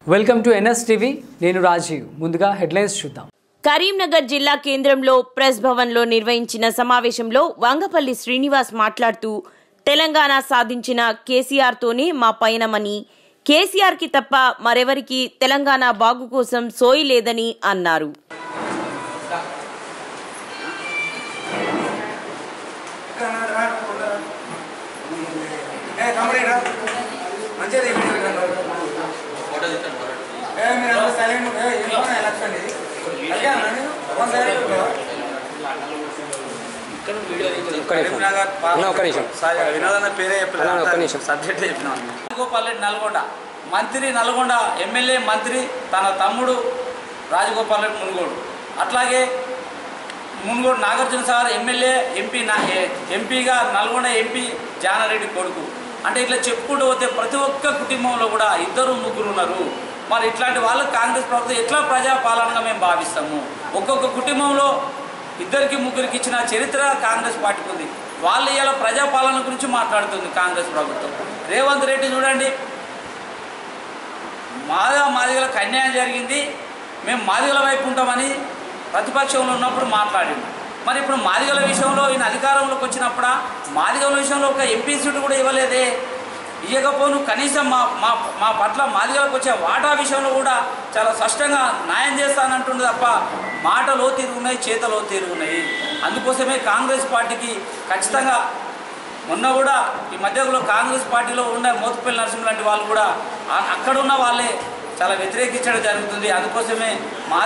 Welcome to NSTV. నేను రాజీవ్. ముందుగా headlines చూద్దాం. కరీంనగర్ జిల్లా కేంద్రంలో ప్రెస్ భవన్లో నిర్వహించిన సమావేశంలో వంగపల్లి శ్రీనివాస్ మాట్లాడుతూ తెలంగాణ సాధించిన కేసీఆర్తోనే మా పయనమని, కేసీఆర్కి తప్ప మరెవరికి తెలంగాణ బాగు కోసం సోయి లేదని అన్నారు. నల్గొండ మంత్రి, నల్గొండ ఎమ్మెల్యే మంత్రి తన తమ్ముడు రాజగోపాల్ రెడ్డి మునుగోడు, అట్లాగే మునుగోడు నాగార్జున సాగర్ ఎమ్మెల్యే ఎంపీగా నల్గొండ ఎంపీ జానారెడ్డి కొడుకు. అంటే ఇట్లా చెప్పుకుంటూ పోతే ప్రతి ఒక్క కుటుంబంలో కూడా ఇద్దరు ముగ్గురు ఉన్నారు. మరి ఇట్లాంటి వాళ్ళకి కాంగ్రెస్ ప్రభుత్వం ఎట్లా ప్రజాపాలనగా మేము భావిస్తాము? ఒక్కొక్క కుటుంబంలో ఇద్దరికి ముగ్గురికి ఇచ్చిన చరిత్ర కాంగ్రెస్ పార్టీకి ఉంది. వాళ్ళు ఇలా ప్రజాపాలన గురించి మాట్లాడుతుంది కాంగ్రెస్ ప్రభుత్వం. రేవంత్ రెడ్డి చూడండి, మాదిగలకు అన్యాయం జరిగింది, మేము మాదిగల వైపు ఉంటామని ప్రతిపక్షంలో ఉన్నప్పుడు మాట్లాడింది. మరి ఇప్పుడు మాదిగల విషయంలో ఈయన అధికారంలోకి వచ్చినప్పుడు మాదిగల విషయంలో ఒక ఎంపీ సీటు కూడా ఇవ్వలేదే. ఇవ్వకపోను కనీసం మా పట్ల మాదిగలకు వచ్చే వాటా విషయంలో కూడా చాలా స్పష్టంగా న్యాయం చేస్తానంటుంది తప్ప మాటలో తిరుగున్నాయి, చేతలో తిరుగున్నాయి. అందుకోసమే కాంగ్రెస్ పార్టీకి ఖచ్చితంగా మొన్న కూడా ఈ మధ్యలో కాంగ్రెస్ పార్టీలో ఉన్న మోతుపల్లి నరసింహ లాంటి వాళ్ళు కూడా అక్కడున్న వాళ్ళే చాలా వ్యతిరేకించడం జరుగుతుంది. అందుకోసమే మా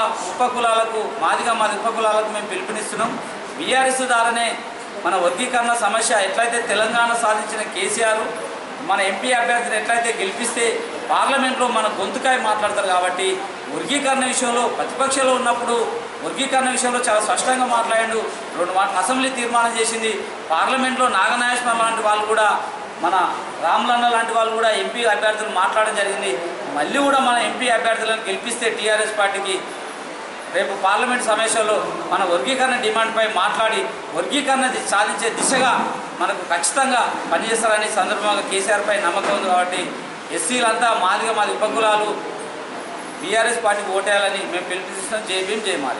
ఉపకులాలకు మేము పిలుపునిస్తున్నాం. బీఆర్ఎస్ ద్వారానే మన వర్గీకరణ సమస్య ఎట్లయితే తెలంగాణ సాధించిన కేసీఆర్ మన ఎంపీ అభ్యర్థిని ఎట్లయితే గెలిపిస్తే పార్లమెంట్లో మన గొంతుకాయ మాట్లాడతారు. కాబట్టి వర్గీకరణ విషయంలో ప్రతిపక్షంలో ఉన్నప్పుడు వర్గీకరణ విషయంలో చాలా స్పష్టంగా మాట్లాడాడు. 2 మాటలు అసెంబ్లీ తీర్మానం చేసింది. పార్లమెంట్లో నాగనాగేశ్వర లాంటి వాళ్ళు కూడా, మన రామ్లన్న లాంటి వాళ్ళు కూడా ఎంపీ అభ్యర్థులు మాట్లాడడం జరిగింది. మళ్ళీ కూడా మన ఎంపీ అభ్యర్థులను గెలిపిస్తే టీఆర్ఎస్ పార్టీకి రేపు పార్లమెంట్ సమావేశంలో మన వర్గీకరణ డిమాండ్పై మాట్లాడి వర్గీకరణ సాధించే దిశగా మనకు ఖచ్చితంగా పనిచేస్తారని సందర్భంగా కేసీఆర్పై నమ్మకం ఉంది. కాబట్టి ఎస్సీలంతా మాది ఉపకులాలు బీఆర్ఎస్ పార్టీకి ఓటేయాలని మేము పిలుపునిస్తాం. జై మాది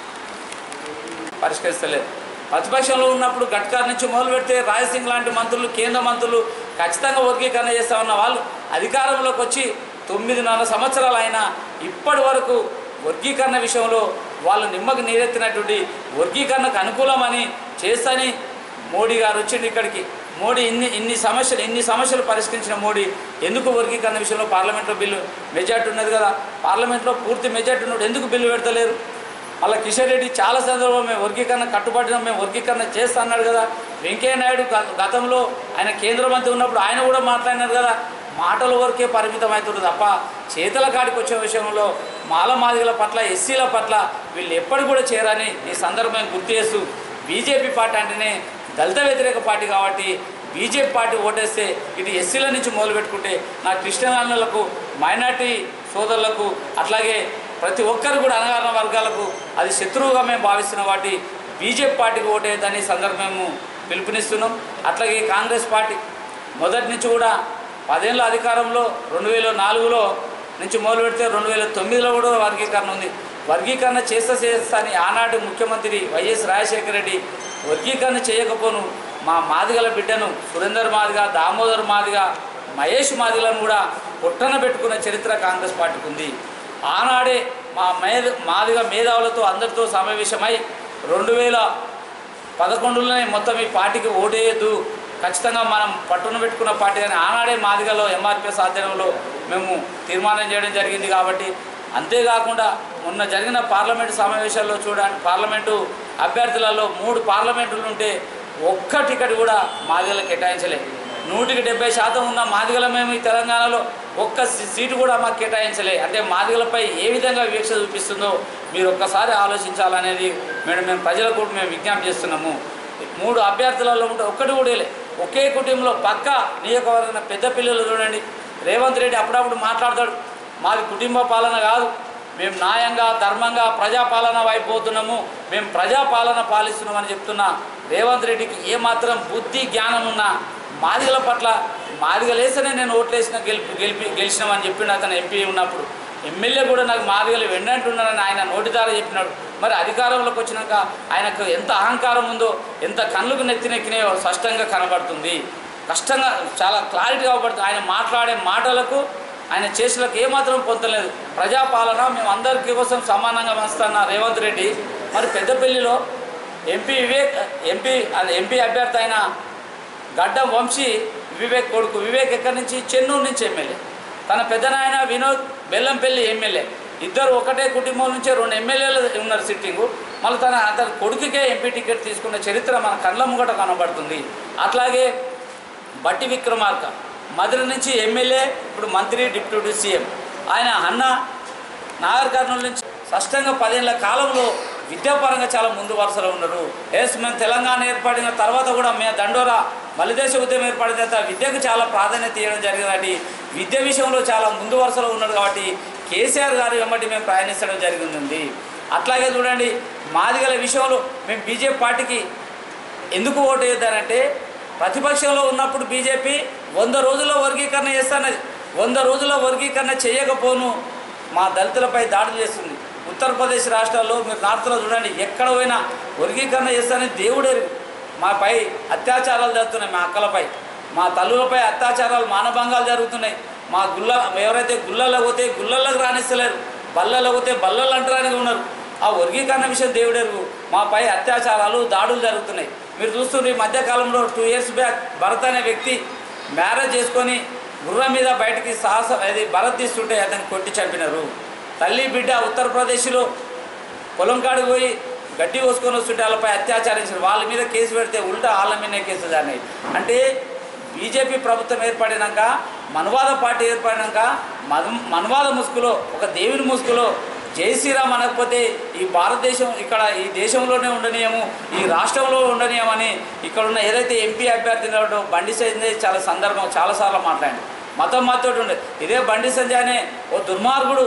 పరిష్కరిస్తలేదు. ప్రతిపక్షంలో ఉన్నప్పుడు గడ్కర్ నుంచి మొదలు పెడితే రాజసింగ్ లాంటి మంత్రులు, కేంద్ర మంత్రులు ఖచ్చితంగా వర్గీకరణ చేస్తామన్న వాళ్ళు అధికారంలోకి వచ్చి 9.5 సంవత్సరాలు అయినా ఇప్పటి వరకు వర్గీకరణ విషయంలో వాళ్ళు నిమ్మకు నీరెత్తినటువంటి వర్గీకరణకు అనుకూలమని చేస్తని మోడీ గారు వచ్చిండు ఇక్కడికి. మోడీ ఇన్ని సమస్యలు పరిష్కరించిన మోడీ ఎందుకు వర్గీకరణ విషయంలో పార్లమెంట్లో బిల్లు మెజార్టీ ఉన్నది కదా, పార్లమెంట్లో పూర్తి మెజార్టీ ఉన్నప్పుడు ఎందుకు బిల్లు పెడతలేరు? మళ్ళీ కిషన్ రెడ్డి చాలా సందర్భంలో మేము వర్గీకరణ కట్టుబడినాం, మేము వర్గీకరణ చేస్తా అన్నాడు కదా. వెంకయ్య నాయుడు గతంలో ఆయన కేంద్ర మంత్రి ఉన్నప్పుడు ఆయన కూడా మాట్లాడినారు కదా. మాటల వరకే పరిమితం అవుతుంది తప్ప చేతల కాడికి వచ్చే విషయంలో మాదిగల పట్ల, ఎస్సీల పట్ల వీళ్ళు ఎప్పటికి కూడా చేరని ఈ సందర్భంగా గుర్తు చేస్తూ, బీజేపీ పార్టీ అంటేనే దళిత వ్యతిరేక పార్టీ కాబట్టి బీజేపీ పార్టీ ఓటేస్తే ఇటు ఎస్సీల నుంచి మొదలుపెట్టుకుంటే నా క్రిస్టియన్లకు, మైనార్టీ సోదరులకు, అట్లాగే ప్రతి ఒక్కరు కూడా అణగారిన వర్గాలకు అది శత్రువుగా మేము భావిస్తున్నాం. కాబట్టి బీజేపీ పార్టీకి ఓటేద్దని సందర్భం పిలుపునిస్తున్నాం. అట్లాగే కాంగ్రెస్ పార్టీ మొదటి నుంచి కూడా 10 ఏళ్ళ అధికారంలో 2004లో నుంచి మొదలు పెడితే 2009లో కూడా వర్గీకరణ ఉంది. వర్గీకరణ చేస్తా అని ఆనాటి ముఖ్యమంత్రి వైఎస్ రాజశేఖర రెడ్డి వర్గీకరణ చేయకపోను మా మాదిగల బిడ్డను సురేందర్ మాదిగ, దామోదర్ మాదిగ, మహేష్ మాదిగలను కూడా పొట్టన పెట్టుకున్న చరిత్ర కాంగ్రెస్ పార్టీకి ఉంది. ఆనాడే మా మాదిగ మేధావులతో అందరితో సమావేశమై 2011లోనే మొత్తం ఈ పార్టీకి ఓటేయద్దు, ఖచ్చితంగా మనం పట్టున పెట్టుకున్న పార్టీ అని ఆనాడే మాదిగలో ఎంఆర్పీఎస్ ఆధ్వర్యంలో మేము తీర్మానం చేయడం జరిగింది. కాబట్టి అంతేకాకుండా మొన్న జరిగిన పార్లమెంటు సమావేశాల్లో చూడండి, పార్లమెంటు అభ్యర్థులలో 3 పార్లమెంటులు ఉంటే ఒక్క టికెట్ కూడా మాదిగలకు కేటాయించలేదు. 100% ఉన్న మాదిగల మేము ఈ తెలంగాణలో ఒక్క సీటు కూడా మాకు కేటాయించలే. అంటే మాదిగలపై ఏ విధంగా వివక్ష చూపిస్తుందో మీరు ఒక్కసారి ఆలోచించాలనేది మేము ప్రజలకు మేము విజ్ఞప్తి చేస్తున్నాము. 3 అభ్యర్థులలో ఉంటే ఒక్కటి కూడా లే. ఒకే కుటుంబంలో పక్క నియోజకవర్గం పెద్ద పిల్లలు చూడండి, రేవంత్ రెడ్డి అప్పుడప్పుడు మాట్లాడతాడు, మాది కుటుంబ పాలన కాదు, మేము న్యాయంగా ధర్మంగా ప్రజాపాలన వైపు పోతున్నాము, మేము ప్రజాపాలన పాలిస్తున్నామని చెప్తున్నా రేవంత్ రెడ్డికి ఏమాత్రం బుద్ధి జ్ఞానం ఉన్నా మాదిగల పట్ల మాదిగలేసనే నేను ఓట్లేసిన గెలిచినామని చెప్పిండు అతను ఎంపీ ఉన్నప్పుడు. ఎమ్మెల్యే కూడా నాకు మాదిగలు వెన్నంటున్నారని ఆయన నోటి ద్వారా చెప్పినాడు. మరి అధికారంలోకి వచ్చినాక ఆయనకు ఎంత అహంకారం ఉందో, ఎంత కళ్ళకు నెత్తినెక్కినాయో స్పష్టంగా కనబడుతుంది. కష్టంగా చాలా క్లారిటీగా కనబడుతుంది. ఆయన మాట్లాడే మాటలకు ఆయన చేతులకు ఏమాత్రం పొందలేదు. ప్రజాపాలన మేము అందరికీ కోసం సమానంగా వస్తున్న రేవంత్ రెడ్డి మరి పెద్దపల్లిలో ఎంపీ అభ్యర్థి అయిన గడ్డం వంశీ వివేక్ కొడుకు వివేక్ ఎక్కడి నుంచి చెన్నూరు నుంచి ఎమ్మెల్యే, తన పెద్దనాయన వినోద్ బెల్లంపల్లి ఎమ్మెల్యే, ఇద్దరు ఒకటే కుటుంబం నుంచే 2 ఎమ్మెల్యేలు ఉన్నారు సిట్టింగు. మళ్ళీ అతని కొడుకుకే ఎంపీ టికెట్ తీసుకున్న చరిత్ర మన కళ్ళ ముంగట కనబడుతుంది. అట్లాగే బట్టి విక్రమార్క మధుర నుంచి ఎమ్మెల్యే, ఇప్పుడు మంత్రి, డిప్యూటీ సీఎం. ఆయన అన్న నాగర్ కర్నూలు నుంచి స్పష్టంగా 10 ఏళ్ల కాలంలో విద్యాపరంగా చాలా ముందు వరుసలో ఉన్నారు. మేము తెలంగాణ ఏర్పడిన తర్వాత కూడా మేము దండోరా మలిదేశ ఉద్యమం ఏర్పడిన తర్వాత విద్యకు చాలా ప్రాధాన్యత ఇవ్వడం జరిగింది. విద్య విషయంలో చాలా ముందు వరుసలో ఉన్నారు కాబట్టి కేసీఆర్ గారు వెంబడి మేము ప్రయాణించడం జరిగింది. అట్లాగే చూడండి, మాదిగల విషయంలో మేము బీజేపీ పార్టీకి ఎందుకు ఓటు వేద్దారంటే, ప్రతిపక్షంలో ఉన్నప్పుడు బీజేపీ 100 రోజుల్లో వర్గీకరణ చేస్తానది. 100 రోజుల్లో వర్గీకరణ చేయకపోను మా దళితులపై దాడులు చేస్తుంది. ఉత్తరప్రదేశ్ రాష్ట్రాల్లో మీరు నార్త్లో చూడండి, ఎక్కడ పోయినా వర్గీకరణ చేస్తానని దేవుడే. మాపై అత్యాచారాలు జరుగుతున్నాయి, మా అక్కలపై, మా తల్లులపై అత్యాచారాలు, మానభంగాలు జరుగుతున్నాయి. మా ఎవరైతే గుళ్ళల్లో పోతే గుళ్ళల్లోకి రాణిస్తలేరు, బళ్ళల్లో పోతే బల్లలు అంటరానికి ఉన్నారు. ఆ వర్గీకరణ విషయం దేవుడెరుగు. మాపై అత్యాచారాలు, దాడులు జరుగుతున్నాయి. మీరు చూస్తున్నారు, ఈ మధ్యకాలంలో 2 years బ్యాక్ భరత్ అనే వ్యక్తి మ్యారేజ్ చేసుకొని గుర్రం మీద బయటికి భరత్ తీస్తుంటే అతన్ని కొట్టి చంపినారు. తల్లి బిడ్డ ఉత్తరప్రదేశ్లో పొలం కాడికి పోయి గడ్డి కోసుకొని వస్తుంటే వాళ్ళపై అత్యాచారించారు. వాళ్ళ మీద కేసు పెడితే ఉల్టా వాళ్ళ మీదనే కేసు జరిగినాయి. అంటే బీజేపీ ప్రభుత్వం ఏర్పడినాక, మనువాద పార్టీ ఏర్పడినాక మనువాద ముసుగులో, ఒక దేవుని ముసుగులో జై శ్రీరామ్ అనకపోతే ఈ భారతదేశం ఇక్కడ ఈ దేశంలోనే ఉండనీయము, ఈ రాష్ట్రంలో ఉండనీయమని ఇక్కడ ఉన్న ఏదైతే ఎంపీ అభ్యర్థి ఉన్నాడో బండి సంజయ్ చాలా సందర్భం చాలాసార్లు మాట్లాడి మతం మాతోటి ఉండే. ఇదే బండి సంజయ్ అనే ఓ దుర్మార్గుడు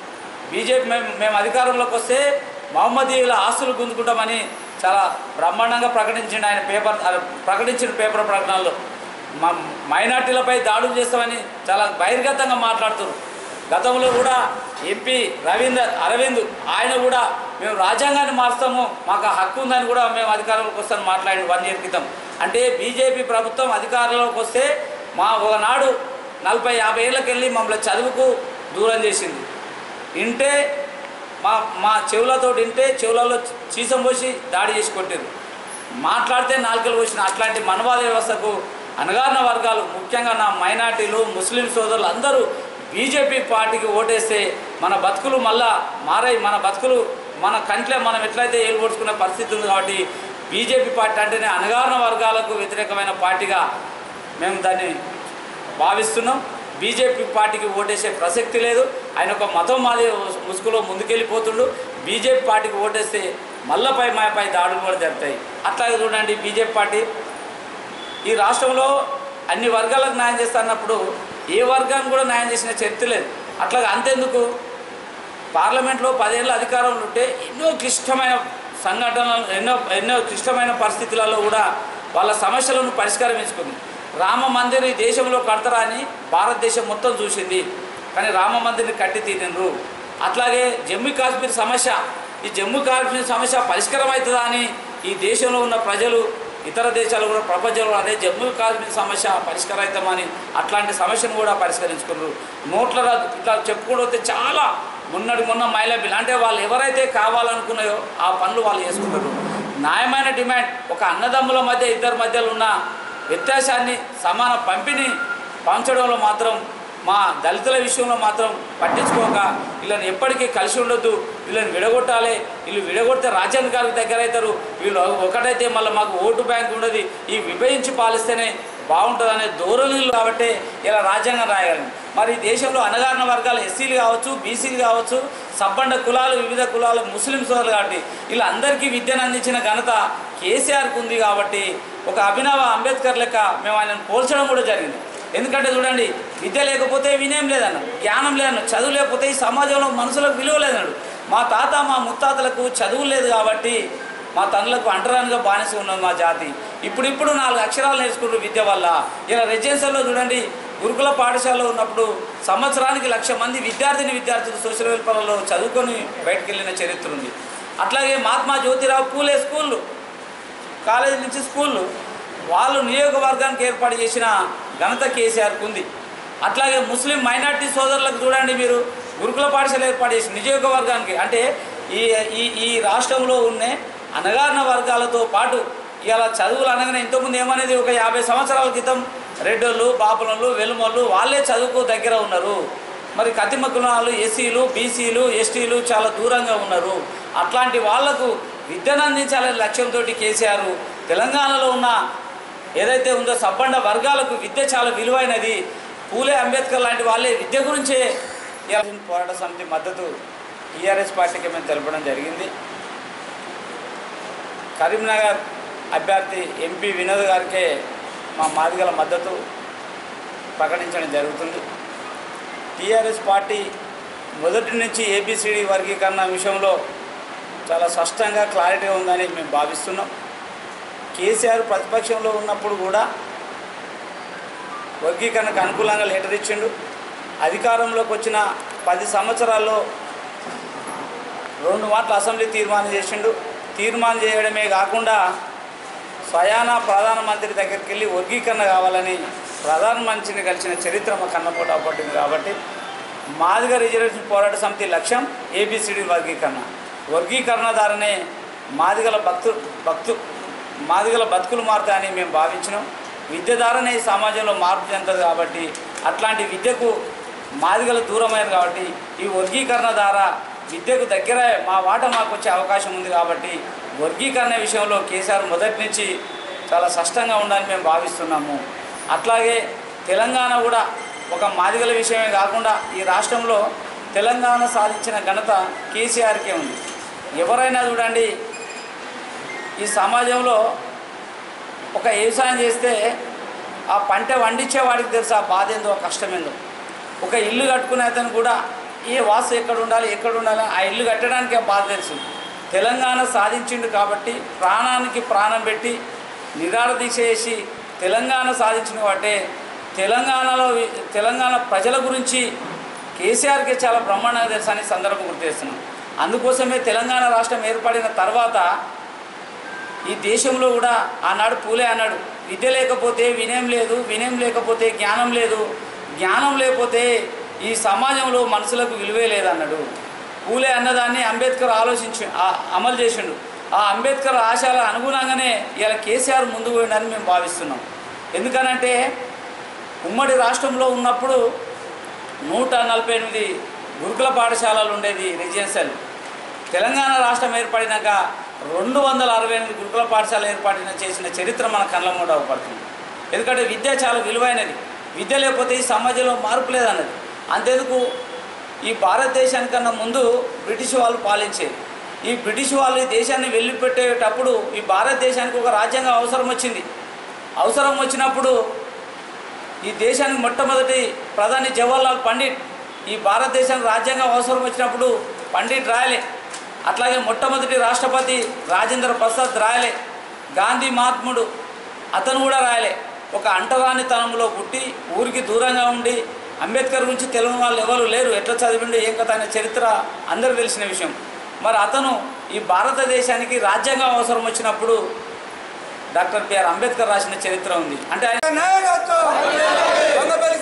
బీజేపీ మేము అధికారంలోకి వస్తే మహమ్మదీయుల ఆస్తులు గుంజుకుంటామని చాలా బ్రహ్మాండంగా ప్రకటించిండు. ఆయన ప్రకటించిన పేపర్ ప్రకటనలో మైనార్టీలపై దాడులు చేస్తామని చాలా బహిర్గతంగా మాట్లాడుతున్నారు. గతంలో కూడా ఎంపీ అరవింద్ ఆయన కూడా మేము రాజ్యాంగాన్ని మారుస్తాము, మాకు హక్కు ఉందని కూడా మేము అధికారంలోకి వస్తామని మాట్లాడి 1 year క్రితం. అంటే బీజేపీ ప్రభుత్వం అధికారంలోకి వస్తే ఒకనాడు 40-50 ఏళ్ళకి వెళ్ళి మమ్మల్ని చదువుకు దూరం చేసింది. ఇంటే మా చెవులతో ఇంటే చెవులలో చీసం పోసి దాడి చేసి కొట్టారు. మాట్లాడితే నాలుకలు పోసిన అట్లాంటి మనవాద వ్యవస్థకు అణగారిన వర్గాలు, ముఖ్యంగా నా మైనార్టీలు, ముస్లిం సోదరులు అందరూ బీజేపీ పార్టీకి ఓటేస్తే మన బతుకులు మళ్ళా మారాయి. మన బతుకులు మన కంట్లో మనం ఎట్లయితే ఏలు పొడుచుకునే పరిస్థితి ఉంది. కాబట్టి బీజేపీ పార్టీ అంటేనే అణగారిన వర్గాలకు వ్యతిరేకమైన పార్టీగా మేము దాన్ని భావిస్తున్నాం. బీజేపీ పార్టీకి ఓటేసే ప్రసక్తి లేదు. ఆయన ఒక మతం మాది ముసుగులో ముందుకెళ్ళిపోతుండు. బీజేపీ పార్టీకి ఓటేస్తే మళ్ళపై మాపై దాడులు కూడా జరుగుతాయి. అట్లాగే చూడండి, బీజేపీ పార్టీ ఈ రాష్ట్రంలో అన్ని వర్గాలకు న్యాయం చేస్తా అన్నప్పుడు ఏ వర్గాన్ని కూడా న్యాయం చేసిన చరిత్ర లేదు. అట్లాగే అంతెందుకు, పార్లమెంట్లో 10 ఏళ్ళ అధికారంలో ఉంటే ఎన్నో క్లిష్టమైన సంఘటనలు, ఎన్నో క్లిష్టమైన పరిస్థితులలో కూడా వాళ్ళ సమస్యలను పరిష్కరించుకుంది. రామ మందిర్ ఈ దేశంలో కడతారా అని భారతదేశం మొత్తం చూసింది, కానీ రామ మందిర్ని కట్టి తీరినరు. అట్లాగే జమ్మూ కాశ్మీర్ సమస్య, ఈ జమ్మూ కాశ్మీర్ సమస్య పరిష్కారం అవుతుందా అని ఈ దేశంలో ఉన్న ప్రజలు, ఇతర దేశాలు కూడా ప్రపంచంలో అదే జమ్మూ కాశ్మీర్ సమస్య పరిష్కారం అవుతామని అట్లాంటి సమస్యను కూడా పరిష్కరించుకున్నారు. నోట్ల రద్దు ఇట్లా చెప్పుకుంటూ చాలా మొన్న మహిళా బిల్ అంటే వాళ్ళు ఎవరైతే కావాలనుకున్నాయో ఆ పనులు వాళ్ళు చేసుకుంటారు. న్యాయమైన డిమాండ్, ఒక అన్నదమ్ముల మధ్య ఇద్దరి మధ్యలో ఉన్న వ్యత్యాసాన్ని సమాన పంచడంలో మాత్రం మా దళితుల విషయంలో మాత్రం పట్టించుకోక వీళ్ళని ఎప్పటికీ కలిసి ఉండొద్దు, వీళ్ళని విడగొట్టాలి, వీళ్ళు విడగొడితే రాజ్యాంగానికి దగ్గర అవుతారు, వీళ్ళు ఒకటైతే మళ్ళీ మాకు ఓటు బ్యాంక్ ఉండదు, ఈ విభజించి పాలిస్తేనే బాగుంటుందనే ధోరణులు కాబట్టి ఇలా రాజ్యాంగం రాయగలను. మరి దేశంలో అణగారిన వర్గాలు ఎస్సీలు కావచ్చు, బీసీలు కావచ్చు, సబ్బండ కులాలు, వివిధ కులాలు, ముస్లిం సోదరులు కాబట్టి వీళ్ళందరికీ విద్యను అందించిన ఘనత కేసీఆర్కు ఉంది. కాబట్టి ఒక అభినవ అంబేద్కర్ లెక్క మేము ఆయనను పోల్చడం కూడా జరిగింది. ఎందుకంటే చూడండి, విద్య లేకపోతే వినయం లేదన్నాడు, జ్ఞానం లేదన్నాడు, చదువు లేకపోతే ఈ సమాజంలో మనుషులకు విలువ లేదన్నాడు. మా తాత మా ముత్తాతలకు చదువు లేదు కాబట్టి మా తల్లులకు అంటరానిగా బానిస ఉన్నది మా జాతి. ఇప్పుడు 4 అక్షరాలు నేర్చుకుంటారు విద్య వల్ల. ఇలా రెసిడెన్షియల్లో చూడండి, గురుకుల పాఠశాలలో ఉన్నప్పుడు సంవత్సరానికి 1,00,000 మంది విద్యార్థులు సోషల్ వెల్ఫేర్లో చదువుకొని బయటకు వెళ్ళిన చరిత్ర ఉంది. అట్లాగే మహాత్మా జ్యోతిరావు పూలే స్కూళ్ళు, కాలేజీ నుంచి స్కూళ్ళు వాళ్ళు నియోజకవర్గానికి ఏర్పాటు చేసిన ఘనత కేసీఆర్కు ఉంది. అట్లాగే ముస్లిం మైనార్టీ సోదరులకు చూడండి, మీరు గురుకుల పాఠశాల ఏర్పాటు చేసి నియోజకవర్గానికి, అంటే ఈ రాష్ట్రంలో ఉన్న అణగారిన వర్గాలతో పాటు ఇలా చదువులు అనగానే ఇంతకుముందు ఏమనేది, ఒక 50 సంవత్సరాల క్రితం రెడ్డోళ్ళు, బాపులు, వెలుమళ్ళు వాళ్ళే చదువుకు దగ్గర ఉన్నారు. మరి కతిమ కులాలు, ఎస్సీలు, బీసీలు, ఎస్టీలు చాలా దూరంగా ఉన్నారు. అట్లాంటి వాళ్లకు విద్యను అందించాలనే లక్ష్యంతో కేసీఆర్ తెలంగాణలో ఉన్న ఏదైతే ఉందో సబ్బండ వర్గాలకు విద్య చాలా విలువైనది. పూలే అంబేద్కర్ లాంటి వాళ్ళే విద్య గురించే పోరాట సమితి మద్దతు టీఆర్ఎస్ పార్టీకి మేము తెలపడం జరిగింది. కరీంనగర్ అభ్యర్థి ఎంపీ వినోద్ గారికే మా మాదిగల మద్దతు ప్రకటించడం జరుగుతుంది. టీఆర్ఎస్ పార్టీ మొదటి నుంచి ఏబిసిడి వర్గీకరణ విషయంలో చాలా స్పష్టంగా క్లారిటీగా ఉందని మేము భావిస్తున్నాం. కేసీఆర్ ప్రతిపక్షంలో ఉన్నప్పుడు కూడా వర్గీకరణకు అనుకూలంగా లెటర్ ఇచ్చిండు. అధికారంలోకి వచ్చిన 10 సంవత్సరాల్లో 2 మాటలు అసెంబ్లీ తీర్మానం చేసిండు. తీర్మానం చేయడమే కాకుండా స్వయాన ప్రధానమంత్రి దగ్గరికి వెళ్ళి వర్గీకరణ కావాలని ప్రధానమంత్రిని కలిసిన చరిత్ర మా కన్నపోట పట్టింది. కాబట్టి మాదిగ రిజర్వేషన్ పోరాట సమితి లక్ష్యం ఏబిసిడి వర్గీకరణ ద్వారానే మాదిగల బతుకులు మారుతాయని మేము భావించినాం. విద్య ద్వారానే ఈ సమాజంలో మార్పు చెందుతుంది. కాబట్టి అట్లాంటి విద్యకు మాదిగలు దూరమైనది. కాబట్టి ఈ వర్గీకరణ ద్వారా విద్యకు దగ్గర మా వాట మాకు వచ్చే అవకాశం ఉంది. కాబట్టి వర్గీకరణ విషయంలో కేసీఆర్ మొదటి నుంచి చాలా స్పష్టంగా ఉండాలని మేము భావిస్తున్నాము. అట్లాగే తెలంగాణ కూడా ఒక మాదిగల విషయమే కాకుండా ఈ రాష్ట్రంలో తెలంగాణ సాధించిన ఘనత కేసీఆర్కే ఉంది. ఎవరైనా చూడండి, ఈ సమాజంలో ఒక వ్యవసాయం చేస్తే ఆ పంట వండించే వాడికి తెలుసు ఆ బాధ ఏందో, కష్టమేందో. ఒక ఇల్లు కట్టుకునే అతను కూడా ఏ వాసు ఎక్కడ ఉండాలి ఆ ఇల్లు కట్టడానికి ఆ బాధ తెలుసు. తెలంగాణ సాధించిండు కాబట్టి ప్రాణానికి ప్రాణం పెట్టి నిరాడ దీక్ష చేసి తెలంగాణ సాధించిన వాటే తెలంగాణ ప్రజల గురించి కేసీఆర్కి చాలా బ్రహ్మాండంగా తెలుసు అని సందర్భం గుర్తు చేస్తున్నాం. అందుకోసమే తెలంగాణ రాష్ట్రం ఏర్పడిన తర్వాత ఈ దేశంలో కూడా ఆనాడు పూలే అన్నాడు, విద్య లేకపోతే వినయం లేదు, వినయం లేకపోతే జ్ఞానం లేదు, జ్ఞానం లేకపోతే ఈ సమాజంలో మనుషులకు విలువే లేదన్నాడు. పూలే అన్నదాన్ని అంబేద్కర్ అమలు చేసిండు. ఆ అంబేద్కర్ ఆశయాల అనుగుణంగానే ఇలా కేసీఆర్ ముందుకు పోయిందని మేము భావిస్తున్నాం. ఎందుకనంటే ఉమ్మడి రాష్ట్రంలో ఉన్నప్పుడు 148 గురుకుల పాఠశాలలు ఉండేది రెసిడెన్షియల్. తెలంగాణ రాష్ట్రం ఏర్పడినాక 268 గురుకుల పాఠశాల చేసిన చరిత్ర మన కళ్ళ ముందు అవపడుతుంది. ఎందుకంటే విద్య చాలా విలువైనది. విద్య లేకపోతే ఈ సమాజంలో మార్పు లేదన్నది. అంతేందుకు ఈ భారతదేశానికన్నా ముందు బ్రిటిష్ వాళ్ళు పాలించేది. ఈ బ్రిటిష్ వాళ్ళు ఈ దేశాన్ని వెళ్ళిపెట్టేటప్పుడు ఈ భారతదేశానికి ఒక రాజ్యాంగం అవసరం వచ్చినప్పుడు ఈ దేశానికి మొట్టమొదటి ప్రధాని జవహర్లాల్ పండిట్ ఈ భారతదేశానికి రాజ్యాంగం అవసరం వచ్చినప్పుడు పండిట్ రాయలే. అట్లాగే మొట్టమొదటి రాష్ట్రపతి రాజేంద్ర ప్రసాద్ రాయలే. గాంధీ మహాత్ముడు అతను కూడా రాయలే. ఒక అంటరానితనంలో పుట్టి ఊరికి దూరంగా ఉండి అంబేద్కర్ గురించి తెలియని వాళ్ళు ఎవరు లేరు. ఎట్లా చదివిండు ఏం కథ అనే చరిత్ర అందరికీ తెలిసిన విషయం. మరి అతను ఈ భారతదేశానికి రాజ్యాంగం అవసరం వచ్చినప్పుడు డాక్టర్ బిఆర్ అంబేద్కర్ రాసిన చరిత్ర ఉంది. అంటే